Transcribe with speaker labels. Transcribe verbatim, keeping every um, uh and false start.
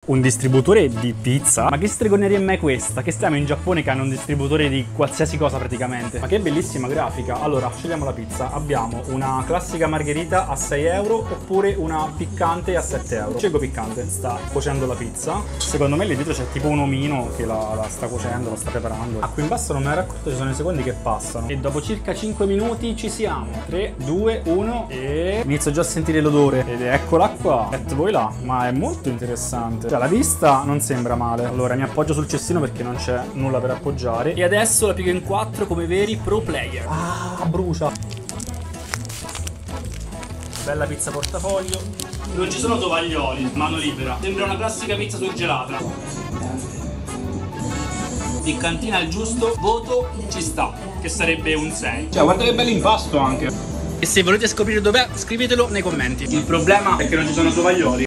Speaker 1: Un distributore di pizza? Ma che stregoneria è mai questa? Che stiamo in Giappone che hanno un distributore di qualsiasi cosa praticamente. Ma che bellissima grafica. Allora, scegliamo la pizza. Abbiamo una classica margherita a sei euro oppure una piccante a sette euro. Scelgo piccante. Sta cuocendo la pizza. Secondo me lì dietro c'è tipo un omino che la, la sta cuocendo, la sta preparando. Ah, qui in basso non me ne ero accorto, ci sono i secondi che passano. E dopo circa cinque minuti ci siamo. tre, due, uno e... inizio già a sentire l'odore. Ed eccola qua. Ecco voi là. Ma è molto interessante. Cioè, la vista non sembra male. Allora mi appoggio sul cestino perché non c'è nulla per appoggiare. E adesso la piego in quattro come veri pro player. Ah, brucia. Bella pizza portafoglio. Non ci sono tovaglioli, mano libera. Sembra una classica pizza surgelata. Piccantina al giusto, voto ci sta, che sarebbe un sei. Cioè guarda che bell'impasto anche. E se volete scoprire dov'è, scrivetelo nei commenti. Il problema è che non ci sono tovaglioli.